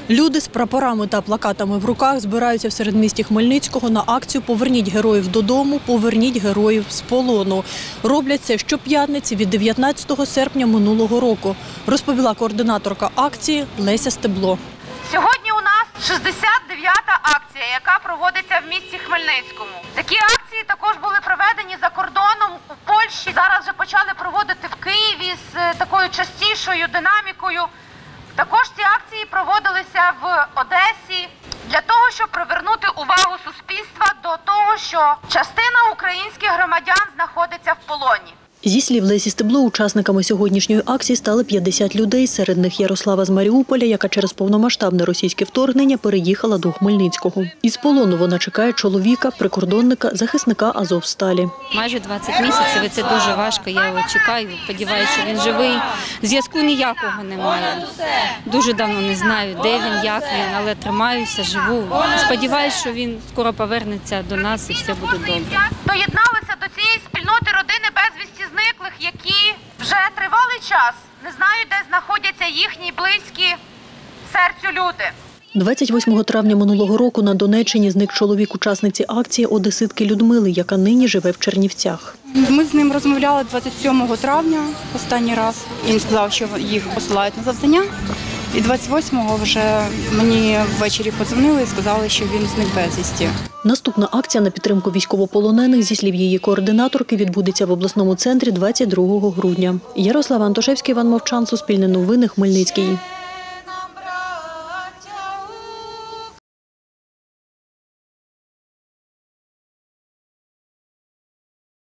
Люди з прапорами та плакатами в руках збираються в середмісті Хмельницького на акцію «Поверніть героїв додому, поверніть героїв з полону». Роблять це щоп'ятниці від 19 серпня минулого року, розповіла координаторка акції Леся Стебло. Сьогодні у нас 69-та акція, яка проводиться в місті Хмельницькому. Такі акції також були проведені за кордоном у Польщі. Зараз вже почали проводити в Києві з такою частішою динамікою. Також ці акції проводилися в Одесі для того, щоб привернути увагу суспільства до того, що частина українських громадян знаходиться в полоні. Зі слів Лесі Стебло, учасниками сьогоднішньої акції стали 50 людей. Серед них Ярослава з Маріуполя, яка через повномасштабне російське вторгнення переїхала до Хмельницького. Із полону вона чекає чоловіка, прикордонника, захисника Азовсталі. Майже 20 місяців, і це дуже важко. Я його чекаю, сподіваюся, що він живий. Зв'язку ніякого немає. Дуже давно не знаю, де він, як він, але тримаюся, живу. Сподіваюся, що він скоро повернеться до нас і все буде добре. Доєдналися до цієї спільноти родини безвісті зниклих, які вже тривалий час не знають, де знаходяться їхні близькі серцю люди. 28 травня минулого року на Донеччині зник чоловік учасниці акції одеситки Людмили, яка нині живе в Чернівцях. Ми з ним розмовляли 27 травня останній раз. Він сказав, що їх посилають на завдання. І 28-го вже мені ввечері подзвонили і сказали, що він зник безвісті. Наступна акція на підтримку військовополонених, зі слів її координаторки, відбудеться в обласному центрі 22 грудня. Ярослава Антошевський, Іван Мовчан, Суспільне новини, Хмельницький.